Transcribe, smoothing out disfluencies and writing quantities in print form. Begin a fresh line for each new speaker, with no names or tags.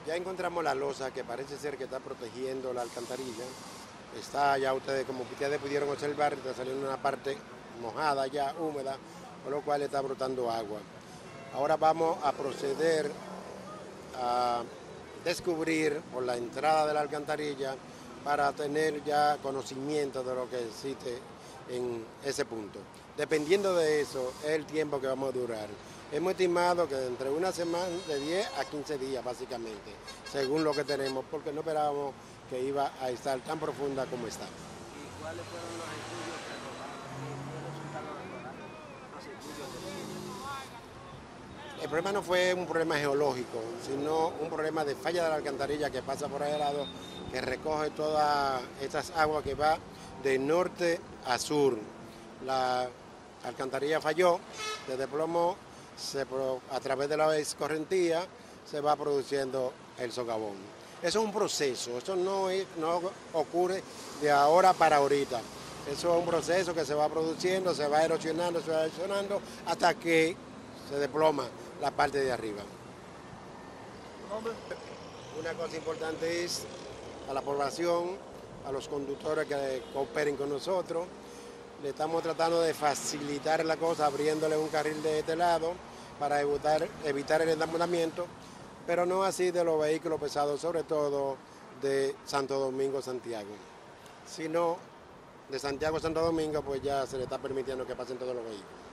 Ya encontramos la losa que parece ser que está protegiendo la alcantarilla. Está ya como ustedes pudieron observar, está saliendo una parte mojada ya, húmeda, con lo cual está brotando agua. Ahora vamos a proceder a descubrir por la entrada de la alcantarilla para tener ya conocimiento de lo que existe en ese punto. Dependiendo de eso, es el tiempo que vamos a durar. Hemos estimado que entre una semana, de 10 a 15 días básicamente, según lo que tenemos, porque no esperábamos que iba a estar tan profunda como está.
¿Y cuáles fueron los estudios que arrojaron? ¿Qué resultaron los estudios?
El problema no fue un problema geológico, sino un problema de falla de la alcantarilla que pasa por ahí al lado, que recoge todas estas aguas que va de norte a sur. La alcantarilla falló, se desplomó, a través de la escorrentía se va produciendo el socavón. Eso es un proceso, eso no ocurre de ahora para ahorita. Eso es un proceso que se va produciendo, se va erosionando, hasta que se desploma la parte de arriba. Una cosa importante es a la población, a los conductores que cooperen con nosotros. Le estamos tratando de facilitar la cosa abriéndole un carril de este lado para evitar el entamponamiento, pero no así de los vehículos pesados, sobre todo de Santo Domingo a Santiago. Sino de Santiago a Santo Domingo, pues ya se le está permitiendo que pasen todos los vehículos.